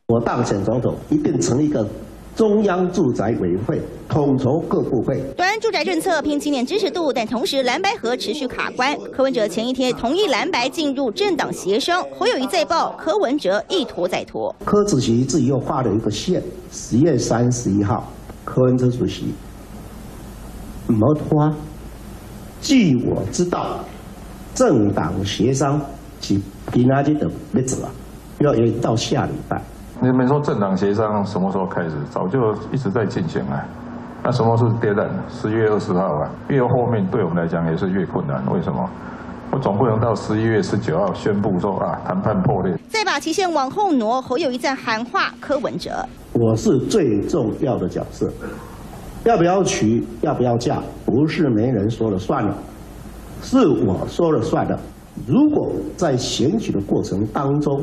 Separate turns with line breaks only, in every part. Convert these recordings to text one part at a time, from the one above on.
我当选总统，一定成立一个中央住宅委员会，统筹各部会。
端住宅政策拼青年支持度，但同时蓝白合持续卡关。柯文哲前一天同意蓝白进入政党协商，侯友宜再报柯文哲一拖再拖。
柯主席自己又画了一个线，10月31号，柯文哲主席没拖。据我知道，政党协商是今仔日就要做啊，要延到下礼拜。
你们说政党协商什么时候开始？早就一直在进行了。那什么是 deadline？11月20号啊，越后面对我们来讲也是越困难。为什么？我总不能到11月19号宣布说啊，谈判破裂。
再把期限往后挪，侯友宜在喊话柯文哲：
我是最重要的角色，要不要娶，要不要嫁，不是没人说了算了，是我说了算的。如果在选举的过程当中，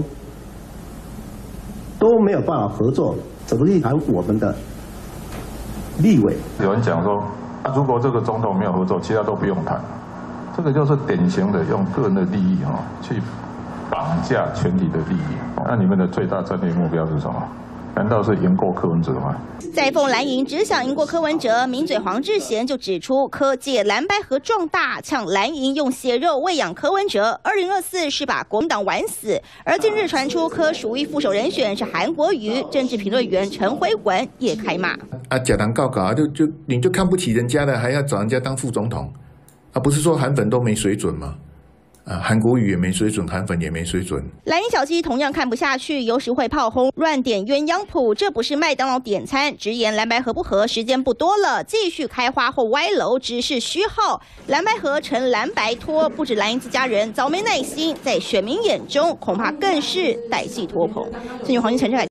都没有办法合作，怎么去谈我们的立委？
有人讲说，如果这个总统没有合作，其他都不用谈。这个就是典型的用个人的利益去绑架全体的利益。那你们的最大战略目标是什么？难道是赢过柯文哲吗？
再奉蓝营只想赢过柯文哲，名嘴黄志贤就指出，柯借蓝白合壮大，呛蓝营用血肉喂养柯文哲。2024是把国民党玩死。而近日传出柯属意副手人选是韩国瑜，政治评论员陈辉文也开骂：
假党告稿你就看不起人家的，还要找人家当副总统，不是说韩粉都没水准吗？ 韩国瑜也没水准，韩粉也没水准。
蓝营小鸡同样看不下去，有时会炮轰乱点鸳鸯谱，这不是麦当劳点餐。直言蓝白合不合，时间不多了，继续开花或歪楼只是虚耗。蓝白合成蓝白拖，不止蓝营自家人早没耐心，在选民眼中恐怕更是歹戏拖棚。孙女黄金陈志凯。